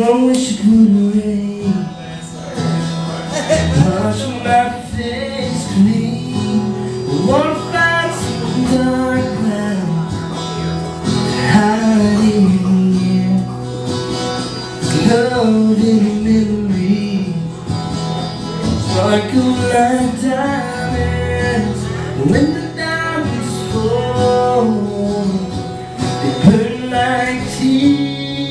wish it would rain. Wash my face clean. Wanna find some dark clouds hiding here, loaded in memory, sparkle like diamonds. When the diamonds fall, they burn like tea.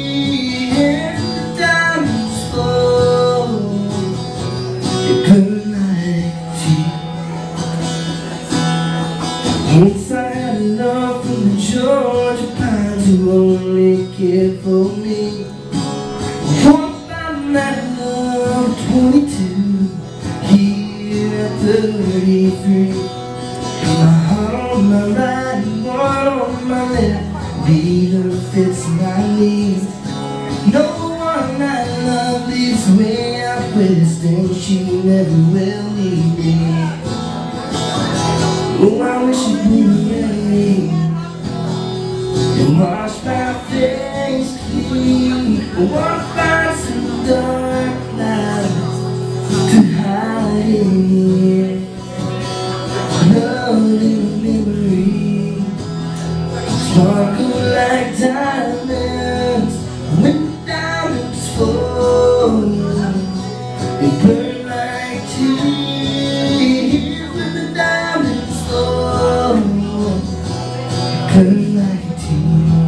Once I had love from the Georgia pines who only cared for me. Once found that love at 22, here at 33. My heart on my right and one on my left, neither fits my needs. No one I love lives way out west, and she never will need me. Oh, I wish it would rain and wash my face clean. I wanna find some dark clouds to hide in here, loaded in memory, sparkle like diamonds. When the diamonds fall, they burn like tears. When the diamonds fall, they burn like tears.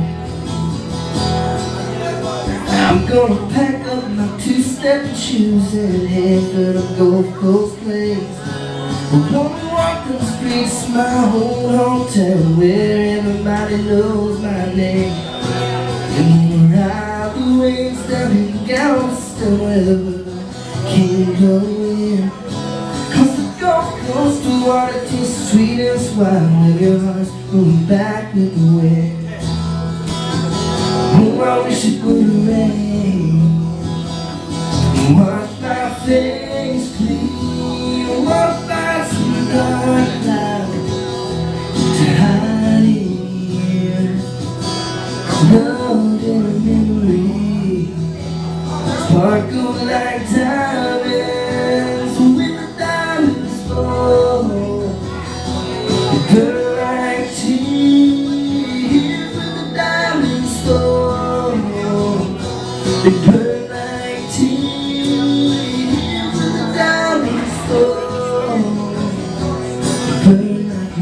I'm gonna pack up my two-step shoes and head for the Gulf Coast Plains. I wanna walk the streets, my old hometown, where everybody knows my name. And ride the waves down in Galveston where the king go in. 'Cause the Gulf Coast water tastes sweet and wild, with your heart's going back with the wind. Oh, I wish it would rain and wash my face clean. I wanna find some dark clouds to hide in here, loaded in memory, sparkle like diamonds. When the diamonds fall, they burn like tears. When the diamonds fall, they burn like tears. When the diamonds fall, they burn like a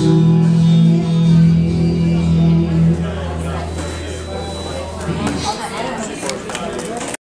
tear.